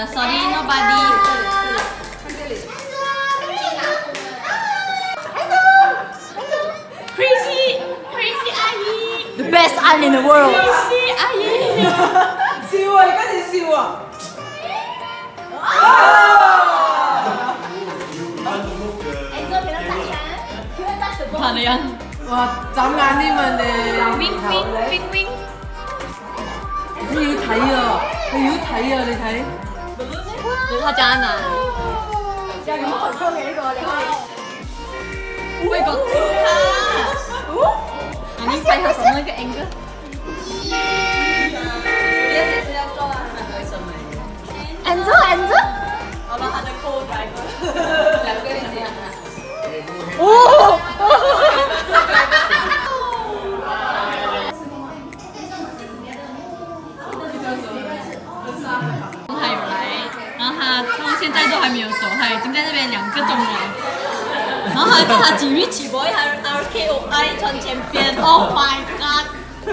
sorry, nobody. Crazy Ayi. The best aunt in the world. Crazy Ayi. 笑啊！你跟住笑啊 ！Enzo 俾我打槍，佢一打就怕你啊！ 哇，眨眼添啊你 Wing wing wing wing。 你要睇啊！你要睇啊！你睇。 他講啊？ 有咁好粗嘅呢個，你可以。 會覺得他。你拍下什麼個 angle？ Enzo。 我攞他的 co-driver。兩個人這樣啊。 哦。 他有來，然後他現在都還沒有走，他已經在那邊2個鐘了。然後他看他幾米起步，他 RKOI 穿前邊 ，Oh my god！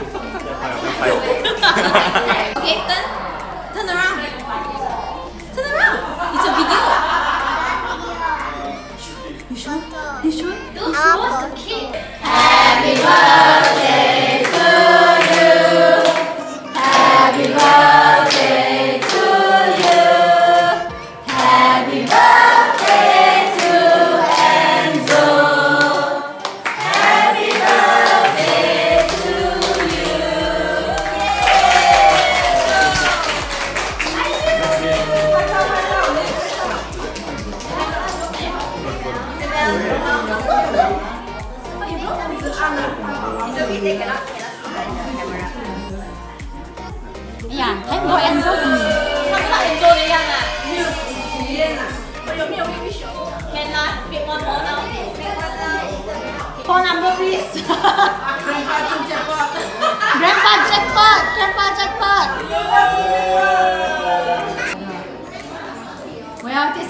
Okay, turn around. It's a video. You sure? Happy birthday to you. Happy birthday to you. Happy birthday to Enzo. Happy birthday to you. Dạ, thấy một Enzo thì không phải Enzo đi ăn à? Can I pick one more now? Phone number please. Grandpa jackpot. Hi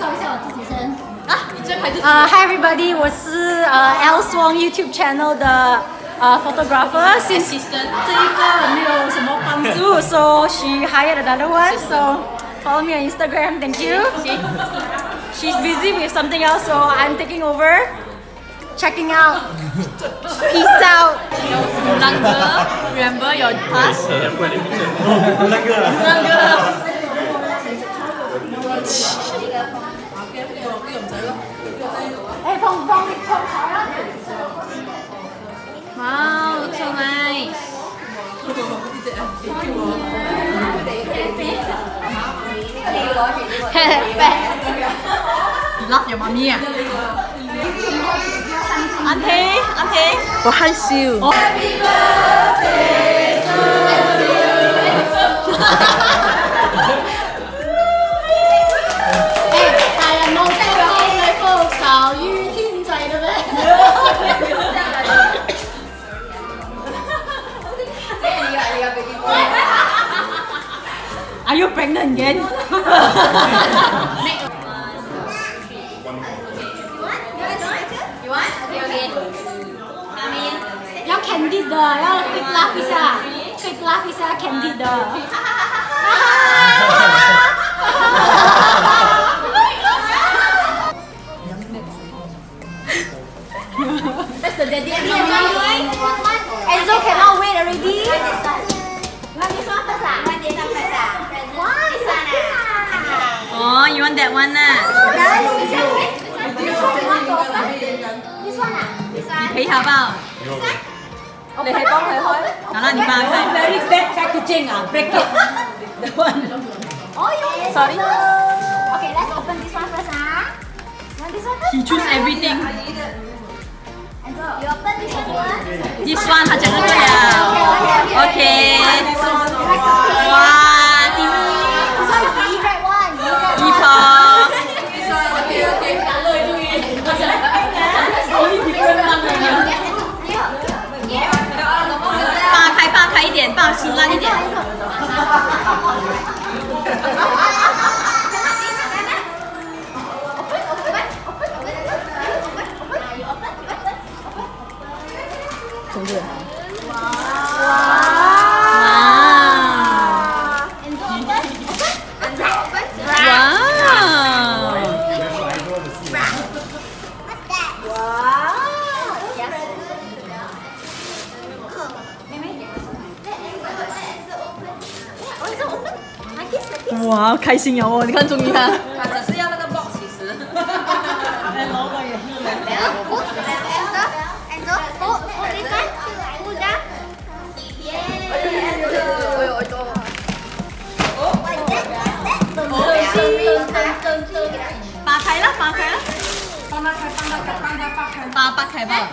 everybody, 我是Ikson YouTube channel 的photographer. Since 这一个没有什么帮助 so she hired another one. So follow me on Instagram. Thank you. She's busy with something else, so I'm taking over. Checking out. Peace out. Remember your past? Hey, phong thái á. Wow, so nice. You love your mommy à? Auntie. 我害羞。 Happy birthday to you. 大人冇聽過你復仇於天際嘅咩？ Are you pregnant again? You want? Okay. Come in. 要 candid 的，要 fake laugh 一下 candid 的。That's the daddy. Enzo cannot wait already. Oh, you want that one ah? This one ah? 你陪好不好？你係幫佢開。好啦，你幫佢開。 Very bad packaging 啊 ，break it. The one. Oh, yeah. Sorry. Okay, let's open this one first, huh? You want this one first? He choose everything. Enzo, you open this one first. This one 他講得對啊。Okay. Wow, Timmy. This one is the red one. Okay. 爆開一點，爆辛辣一點。 Wow. 哇，开心呀哦！你看，终于他。 他只是要那个 box 其实。 来攞個嘢。 Enzo, put this one. Put down. Ba khai啦，ba khai啦。 幫他開。 八開吧。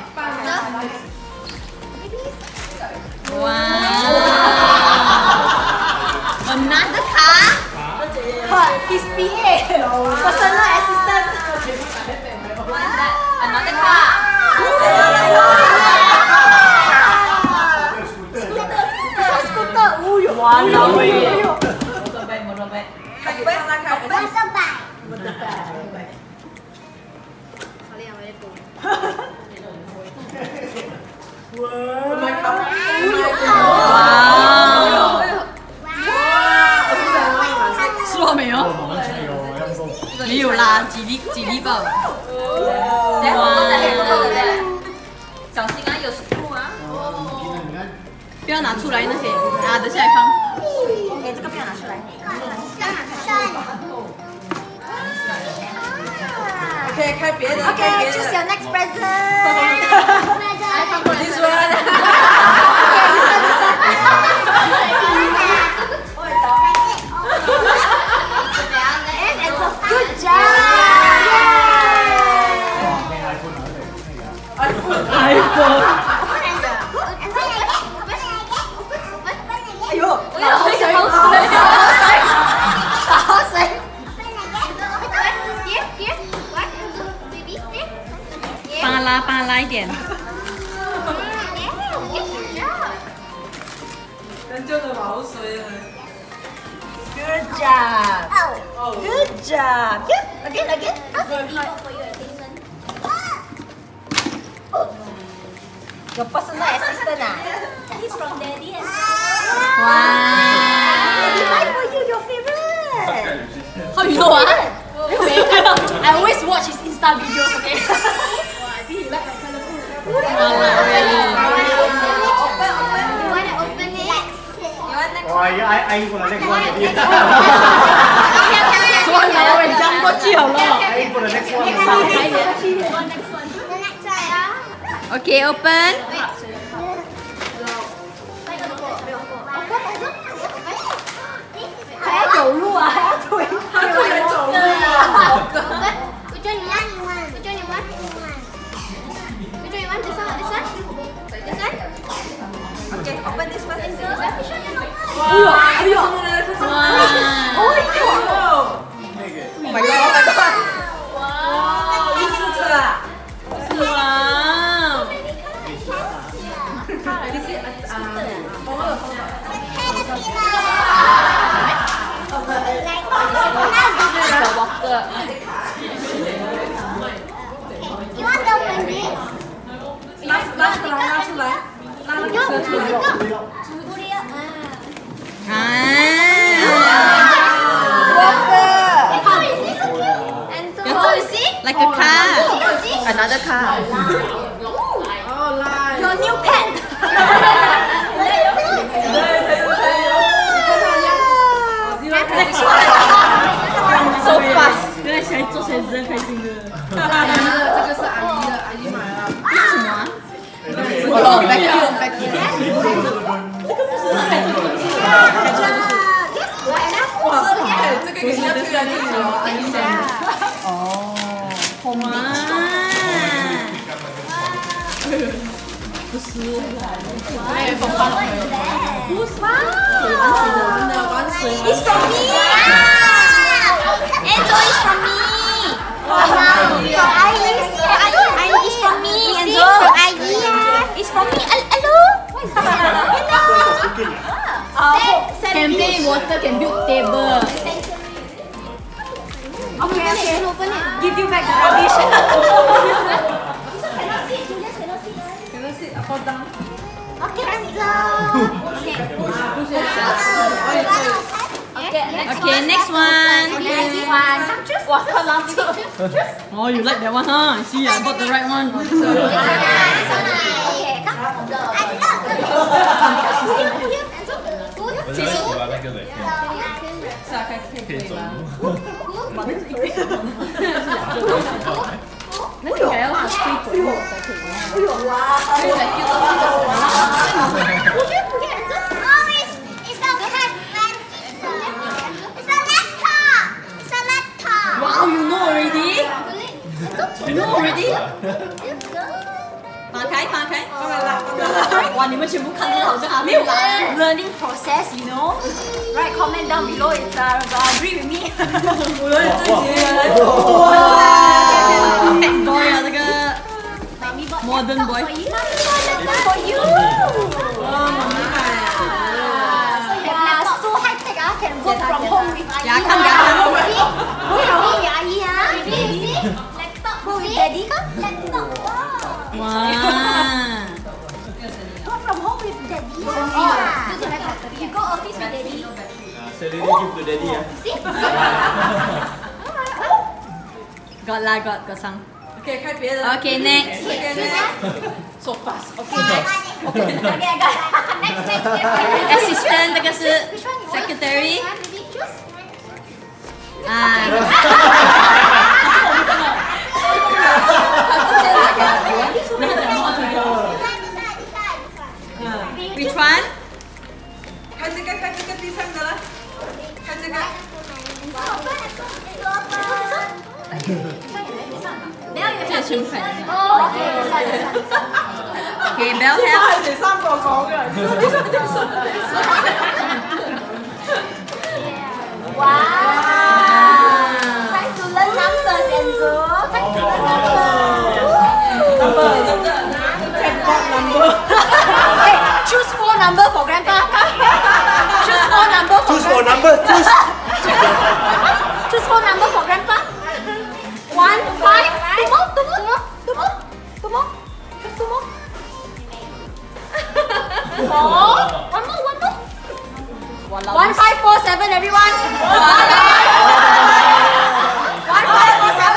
哇！Another car. His PA, personal assistant. Another car. Scooter. Wow, motorbike. Motorbike. Wow. 吃了没有？没有啦，几粒吧。哇！ 小心啊，有树啊。 不要拿出来那些啊，等下来放。 哎，这个不要拿出来。 OK， 开别的。 Okay, choose your next present. This one. Good job. iPhone。 哎呦，打口水，打口水。 扒拉一点。 人家的老水了。 Good job. Good job. Again. Your personal assistant ah. He's from Daddy. He buy for you your favorite. How you know ah? I always watch his Insta videos. Okay. See, he like my colorful. I for the next one. 我有人扔過之後咯。 I for the next one. Okay, open. 还要走路啊，还要推， 他突然走路了。OK, open this one. 哎呦， 哇！ Oh my god! 哇！第四次啊！ 是哇！ 第四 You want to open this? 拉出来，拉那个车出来。 Like a car. Another car. Your new pen. Next one. So fast. 原来小孩做起来真开心的。 这个是阿姨的，阿姨买了。 什么啊？ 哦，vacuum。哇，这个给人家推来推去哦，阿姨讲。 哦，好嘛。不是， 哎，风翻了。 不是， 真的玩水。 It's from me. Enzo is from me. From Ayi. Ayi is from me. Enzo from Ayi. It's from me. Hello. Can play water, can build table. Okay. Give you back the rubbish. Cannot sit, fall down. Okay, Enzo. Okay, next one. Next one. Wow, how long? Oh, you like that one, huh? See, I bought the right one. Okay, come. 我喜欢那个的。 是啊，可以。 可以走路。 那个还要是推鬼我才可以。 哇！ Wow, you know already? You know already? 打开，打开。哇，你们全部看这个好像还没有来。 Learning process, you know. Right, comment down below if agree with me. 我有点震惊。哇 ，bad boy 啊，这个 modern boy。 For you. So high tech, I can work from home with 牙看牙看。 Work from home with Ayi, Laptop. Go with Daddy, laptop. 哇。 Work from home with Daddy. You go office with Daddy. Salary give to daddy ya. Got lah, got some. OK，开别的。 Okay, next. So fast。OK。 Okay, I got next. Assistant 这个是 secretary。啊。Which one? 开这个，开这个第三个了。开这个。 这个全款的。 Okay, Okay, bell 係 help. 第三個講嘅。 wow. Time to learn numbers, Enzo. Time to learn numbers. Number。 Hey, choose 4 number for grandpa. Choose 4 number for Choose for number. Choose. Choose 4 number for grandpa. 1, 5. Two more. 4. One more. 1, 5, 4, 7, everyone. 1, 5, 4, 7.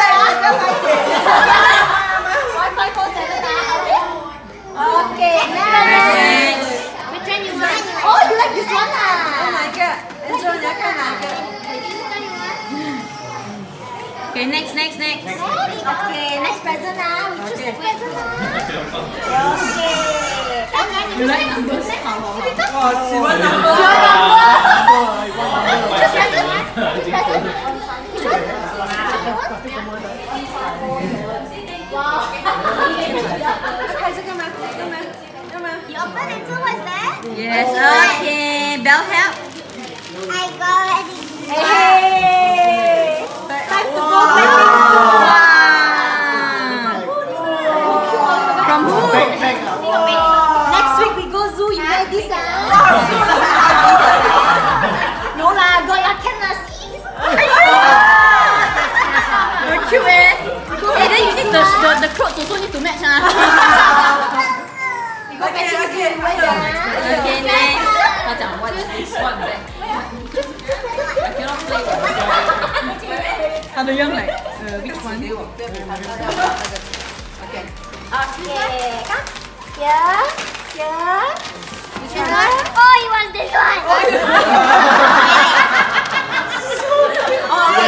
1, 5, 4, 7. Okay, next. Next. Oh, you like this one? 哪一个？Enzo，你要看哪一个？ Okay, next. Okay, next present we choose present Okay. You like numbers? 哦，喜歡 number。 Choose present. Wow. 開這個嗎？要嗎？ You open it too, what's that? Yes, okay. Bell help. I got ready. Hey. Time to go back. Wow. From who? Next week we go zoo. You like this? No lah, go ya can lah. You're cute eh. Hey, then you need the clothes also need to match ah. We go back to zoo. Okay, next. 他讲 what is this one then? I cannot play. 他的样 like which one? Okay, come. Here. Which one? Oh, you want this one? Oh, okay.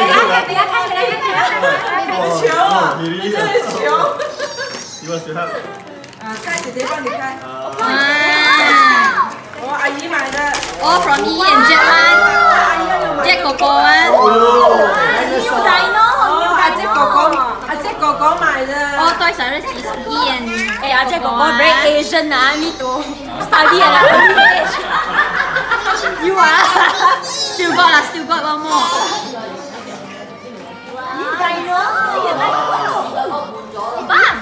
球啊！你真係球。 He wants to help. 啊，開姐姐幫你開。 Wow. 我阿姨買的。 All from E and Jet one. Jet 哥哥 one. New dino. 阿姐哥哥買的。 All Toys R Us is E and Hey, Ajay Gogo very Asian I need to study at an early age. You are. Still got one more. New dino. You like bus?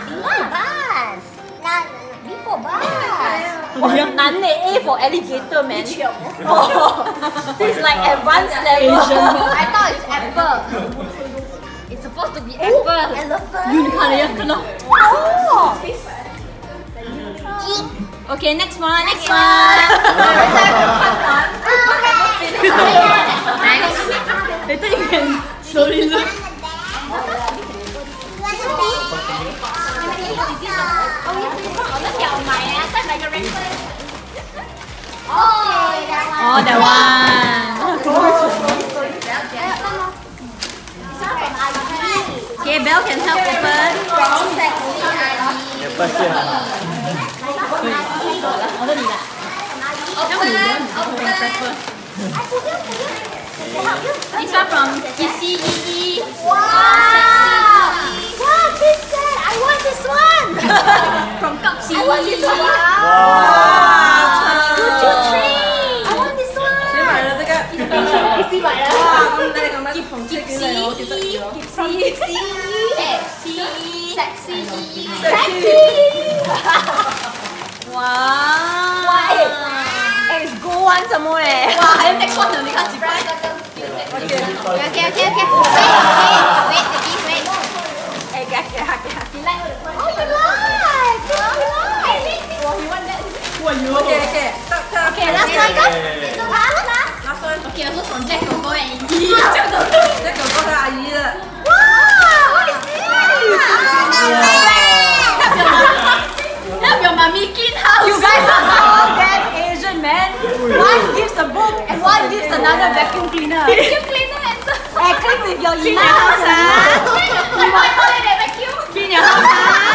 Before bus. Oh, 难呢 A for alligator man. Oh, this is like advanced level. I thought it's apple. It's supposed to be apple. Elephant. 你看了呀，看到。 Oh. Okay, next one. Next. Later you can slowly look. Oh, that one. Oh, that one. Okay, Belle can help open. This one from Kissy Yee. Wow, this one. I want this one. From Kapsi. I want this one. Two, three. I want this one. 谁买了这个？ Kissy 买了。 哇，咁你咁樣捧出嚟，我覺得要。 Sexy. Wow. It's gold one 什麼咧？ 哇，還有 next one 呢？你看幾塊？ Okay. Wait. Oh, you like? OK， 得。 Okay, last one, go. Last. Last one， Okay, also from Jack 哥哥 and Yee. 這哥哥和阿姨的。 Wow, what is this? Help your mommy clean house. You guys are so damn Asian, man. One gives a book and one gives another vacuum cleaner. Vacuum cleaner Enzo. Hey, clean with your inner house, Why call it a vacuum? Clean your house,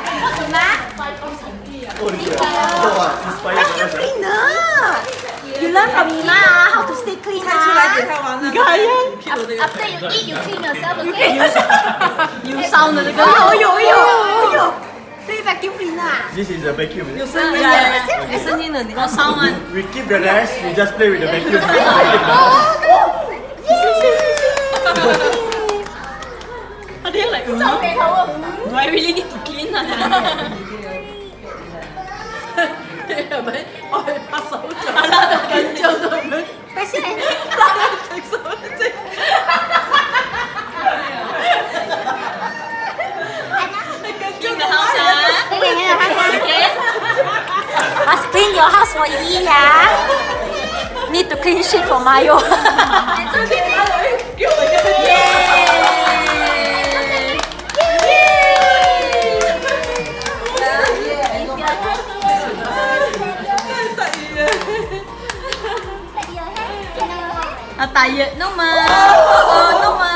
Oh, inspired by us. cleaner. You learn from Ima how to stay clean. 猜出來給他玩啦。 After you eat, you clean yourself, okay? 要收呢這個。哎呦 ，play vacuum cleaner. This is a vacuum. 有聲音嘅，有聲音的，你我收啊。 We keep the rest, we just play with the vacuum. Are they like, do I really need to clean? 係咪？我係拍手掌啦，緊張到咩？ 快些來。 食手指。Clean the house, okay? Must clean your house for Yi, yeah. Need to clean shit for Mayo. À, tại Việt nó mà, nó mà.